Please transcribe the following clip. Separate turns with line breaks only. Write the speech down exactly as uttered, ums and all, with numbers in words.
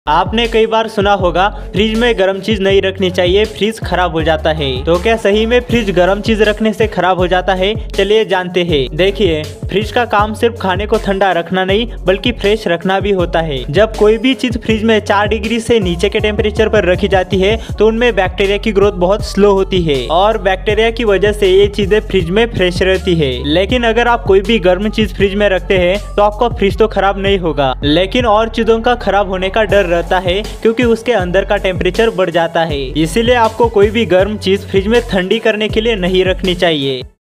आपने कई बार सुना होगा फ्रिज में गर्म चीज नहीं रखनी चाहिए, फ्रिज खराब हो जाता है। तो क्या सही में फ्रिज गर्म चीज रखने से खराब हो जाता है? चलिए जानते हैं। देखिए, फ्रिज का काम सिर्फ खाने को ठंडा रखना नहीं बल्कि फ्रेश रखना भी होता है। जब कोई भी चीज फ्रिज में चार डिग्री से नीचे के टेम्परेचर पर रखी जाती है तो उनमें बैक्टीरिया की ग्रोथ बहुत स्लो होती है और बैक्टीरिया की वजह से ये चीजें फ्रिज में फ्रेश रहती है। लेकिन अगर आप कोई भी गर्म चीज फ्रिज में रखते हैं तो आपका फ्रिज तो खराब नहीं होगा, लेकिन और चीजों का खराब होने का डर रहता है क्योंकि उसके अंदर का टेम्परेचर बढ़ जाता है। इसीलिए आपको कोई भी गर्म चीज फ्रिज में ठंडी करने के लिए नहीं रखनी चाहिए।